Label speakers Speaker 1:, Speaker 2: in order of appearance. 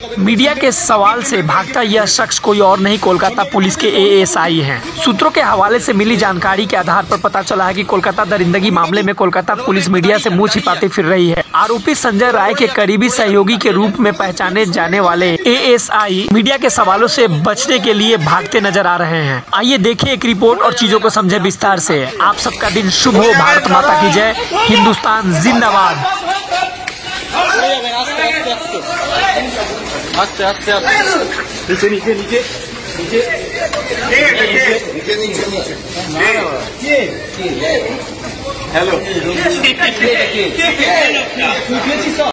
Speaker 1: Media के सवाल से भागता यह शख्स कोई और नहीं कोलकाता पुलिस के एएसआई हैं। सूत्रों के हवाले से मिली जानकारी के आधार पर पता चला है कि कोलकाता दरिंदगी मामले में कोलकाता पुलिस मीडिया से मुंह छिपाते फिर रही है। आरोपी संजय राय के करीबी सहयोगी के रूप में पहचाने जाने वाले एएसआई मीडिया के सवालों से बचने के लिए भागते नजर आ रहे हैं। आइए देखें एक रिपोर्ट और चीजों को समझे विस्तार से। आप सबका दिन शुभ हो। भारत माता की जय। हिंदुस्तान जिंदाबाद।
Speaker 2: आस्ते आस्ते नीचे नीचे नीचे नीचे नीचे नीचे हेलो